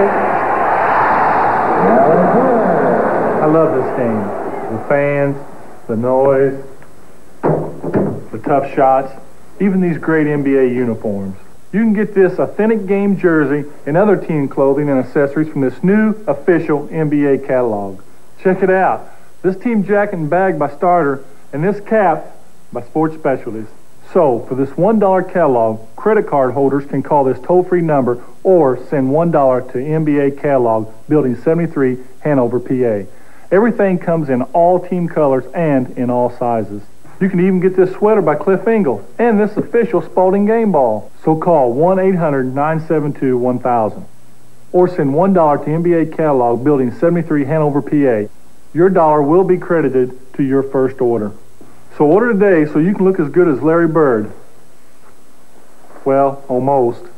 I love this game. The fans, the noise, the tough shots, even these great NBA uniforms. You can get this authentic game jersey and other team clothing and accessories from this new official NBA catalog. Check it out. This team jacket and bag by Starter, and this cap by Sports Specialties. So, for this $1 catalog, credit card holders can call this toll-free number or send $1 to NBA Catalog, Building 73, Hanover, PA. Everything comes in all team colors and in all sizes. You can even get this sweater by Cliff Ingalls and this official Spalding game ball. So call 1-800-972-1000 or send $1 to NBA Catalog, Building 73, Hanover, PA. Your dollar will be credited to your first order. So order today so you can look as good as Larry Bird. Well, almost.